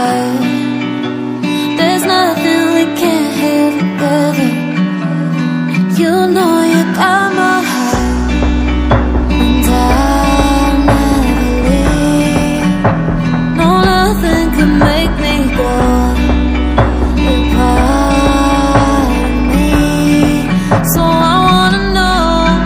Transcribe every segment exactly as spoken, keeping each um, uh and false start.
heart. There's nothing we can't have together. You know you got my heart, and I'll never leave. No, nothing can make me go. You're part of me, so I wanna know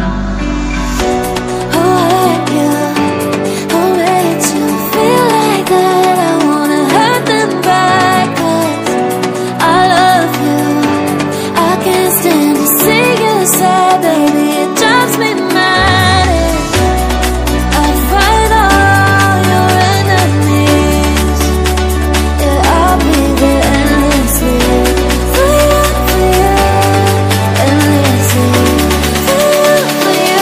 who hurt you, who made you feel like that. I wanna hurt them back, 'cause I love you. I can't stand to see you sad, baby, it drives me mad. I'd fight all your enemies. Yeah, I'll be there endlessly for you, for you, endlessly for you, for you,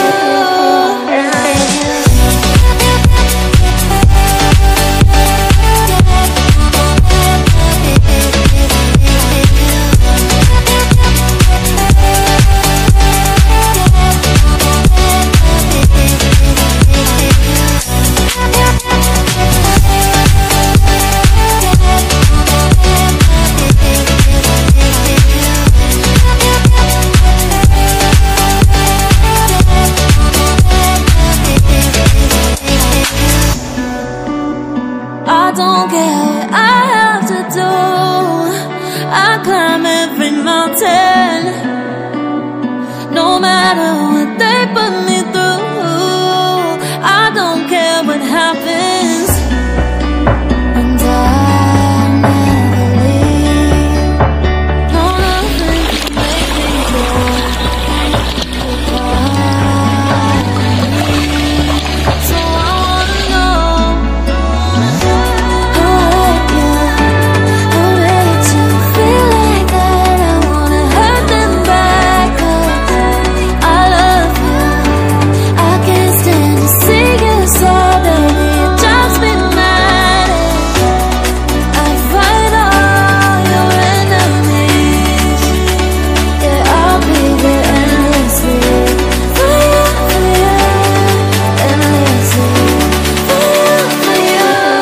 I don't care what I have to do. I climb every mountain, no matter what they put me through. I don't care what happens, and I'll never leave. No, nothing can make me go. You're part of me, so I wanna know who hurt you, who made you feel like that. I wanna hurt them back, 'cause I love you. I can't stand to see you sad, baby, it drives me mad. I'd fight all your enemies. Yeah, I'll be there endlessly for you, for you, endlessly for you, for you,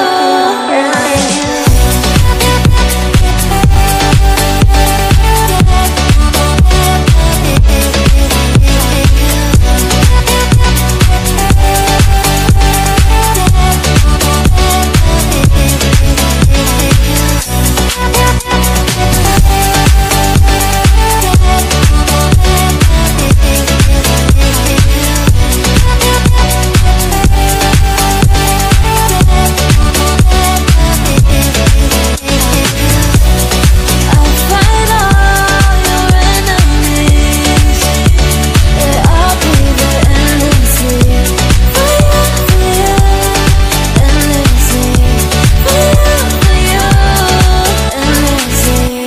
I'll fight all your enemies. Yeah, I'll be there endlessly for you, for you, endlessly for you, for you, endlessly.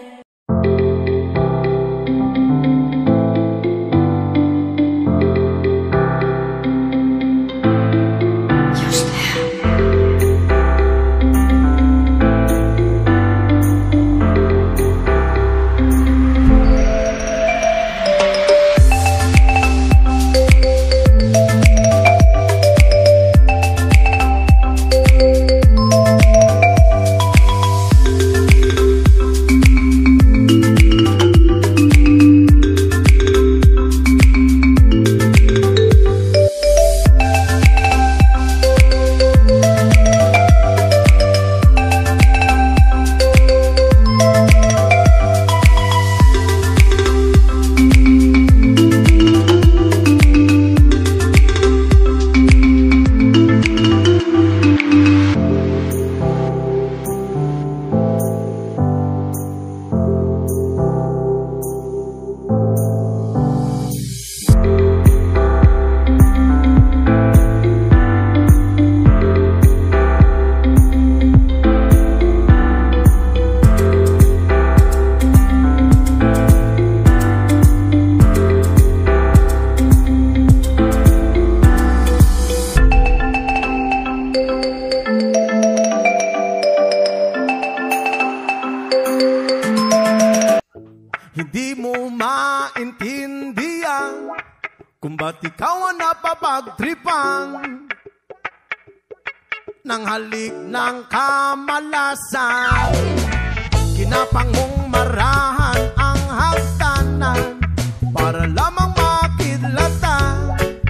Hindi mo maintindihan kung ba't ikaw ang napapagtripan. ng halik ng kamalasan. Kinapang mong marahan ang hagdanan para lamang makidlatan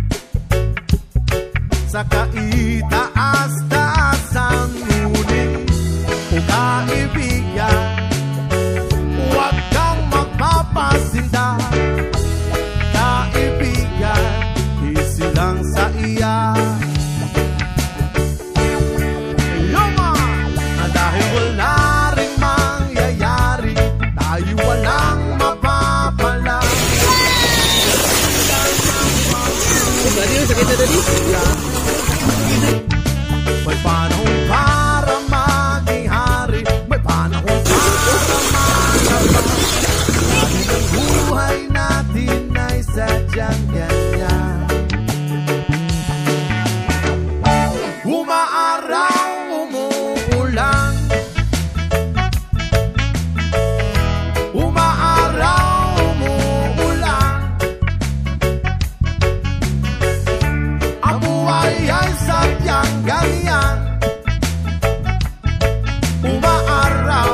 sa kaitaas-taasan. Ngunit o kaibigan, huwag kang magpapasinda. Kaibigan, isilang sa iya. Yoma! Dahil wala rin mangyayari, tayo walang mapapala. May panahon para maging hari, may panahon para manaba. Dahil ang buhay natin ay sadyang ganyan. Umaaraw, umuulan, umaaraw, umuulan. Ang buhay ay sadyang ganyan. Umaaraw,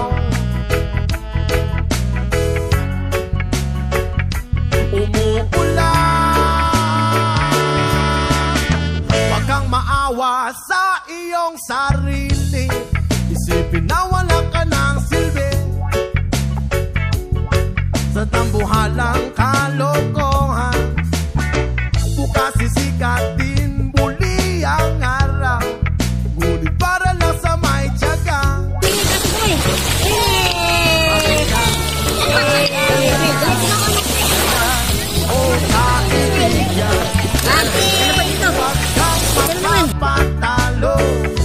umuulan. Huwag kang maawa sa iyong sarili, isipin na wala ka ng silbi sa tambuhalang kalokohan. Bukas sisikat din muli ang araw, ngunit para lang sa may tiyaga. O kaibigan, huwag kang magpapatalo.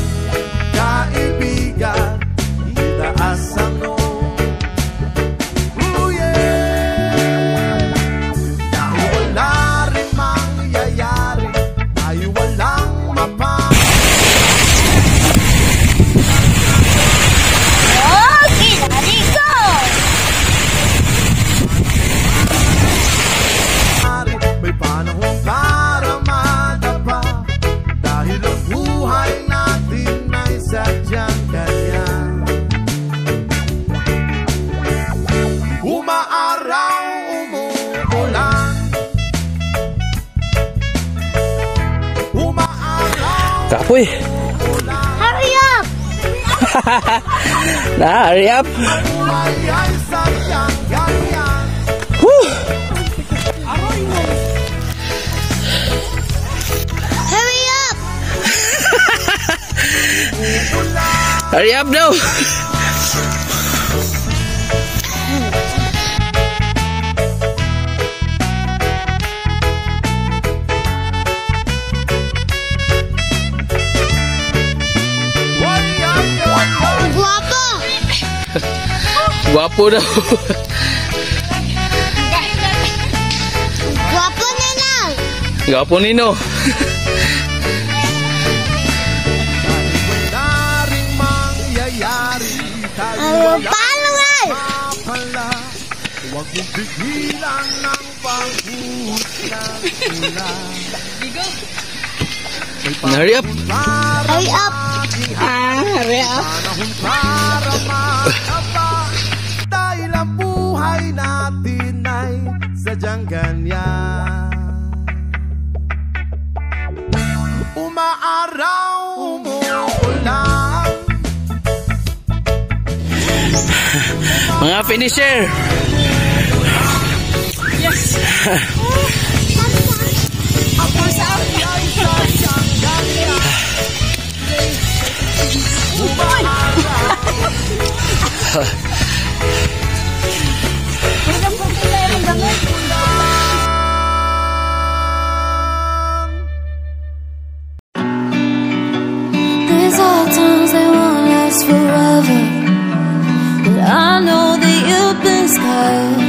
Kaibigan, itaas ang noo. Oh yeah! Dahil wala rin mangyayari, tayo walang mapa. Okay, daddy, go! May panahon para madapa, dahil ang buhay natin ay sadyang ganyan. Umaaraw, umuulan, umaaraw, Kapoy. umuulan. Hurry up! Na, hurry up. Ang buhay ay sadyang ganyan. Whew. Hurry up! Hurry up daw. Guwapo! Guwapo daw. Guwapo na lang! Guwapo nino. Wala ring mangyayari, tayo Ano walang paano nga? mapala. Huwag mong pigilan ng paghuhuslan ulan. Hurry up. Hurry up! Ah, hurry up! Panahon para makaba, dahil ang buhay natin ay sadyang ganyan. Umaaraw, umuulan. Mga finisher. Ang buhay ay sadyang ganyan. These are times they won't last forever, but I know that you've been scarred.